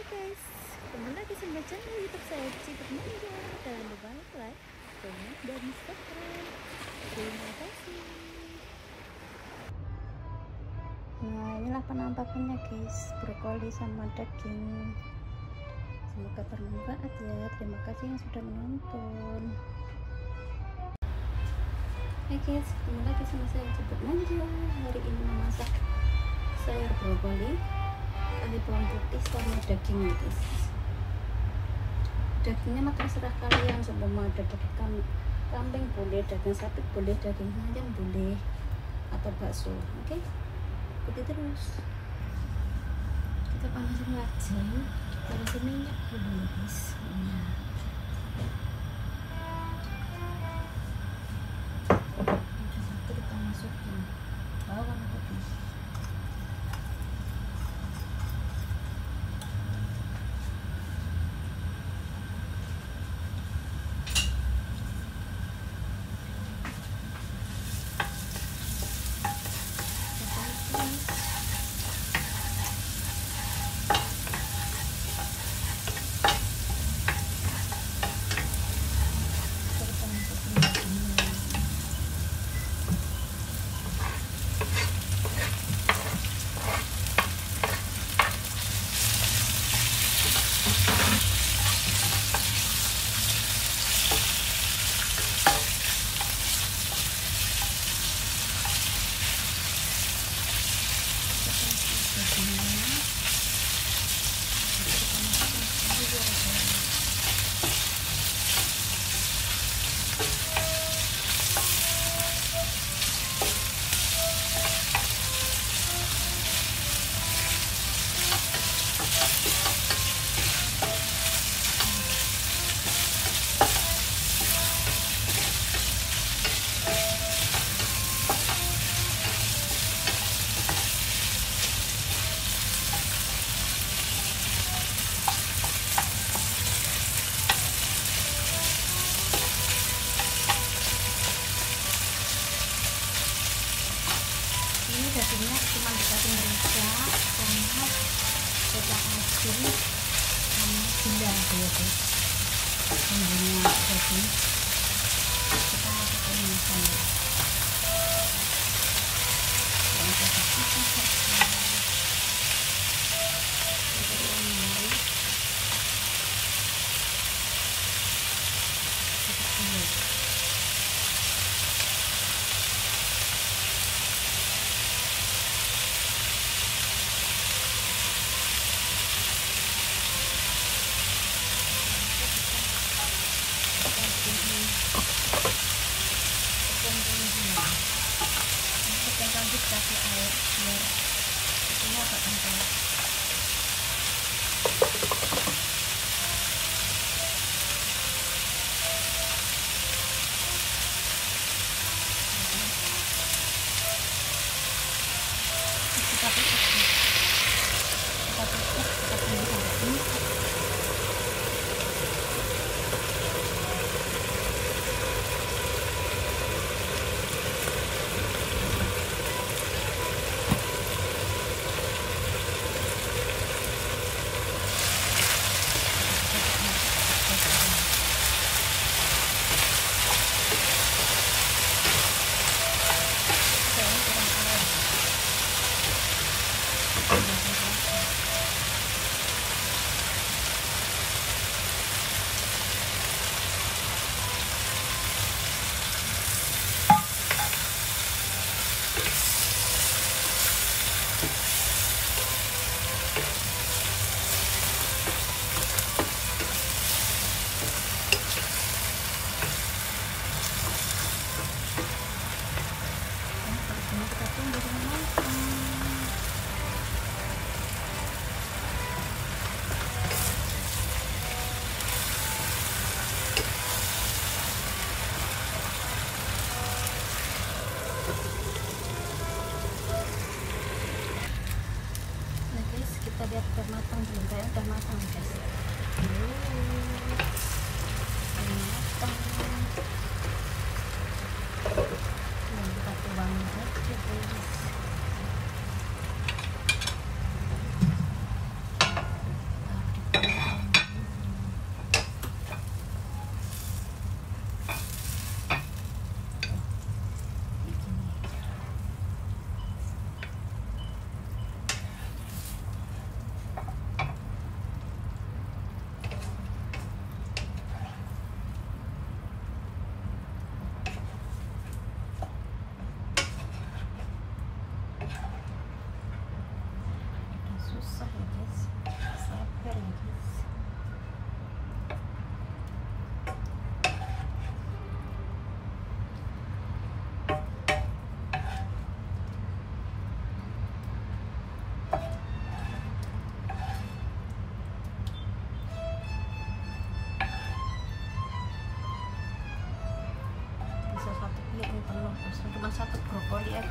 guys, ketemu lagi sama channel YouTube saya Ciput Manja. Jangan lupa like, komen, dan subscribe. Terima kasih. Nah, inilah penampakannya guys, brokoli sama daging. Semoga bermanfaat ya. Terima kasih yang sudah menonton. Hai guys, ketemu lagi sama saya Ciput Manja. Hari ini memasak sayur brokoli, kali bawang putih sama daging guys. Dagingnya mah terserah kalian, seumpama ada daging kambing boleh, daging sapi boleh, daging ayam boleh, atau bakso. Oke, ikuti terus. Kita panasin wajan, kita kasih minyak dulu guys. Satu kita masukin bawang putih. Dagingnya cuma dikasih merica sama kecap asin sama gula ya guys. Bumbunya daging kita masukin misalnya yang kita kasih air biar ini agak kental. Kita tutup kita tunggu sampai ini. Kita lihat udah matang belum? Kayak udah matang guys. Matang. Kita tuang aja guys.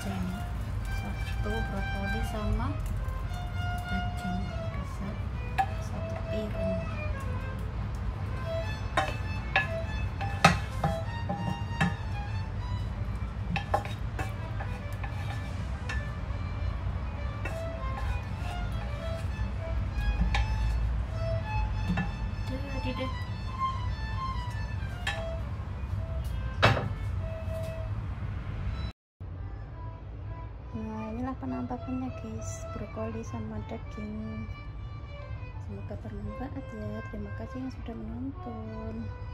aja ini, satu brokoli sama daging besar, satu piring. Jadi deh. Nah, inilah penampakannya guys, brokoli sama daging. Semoga bermanfaat ya. Terima kasih yang sudah menonton.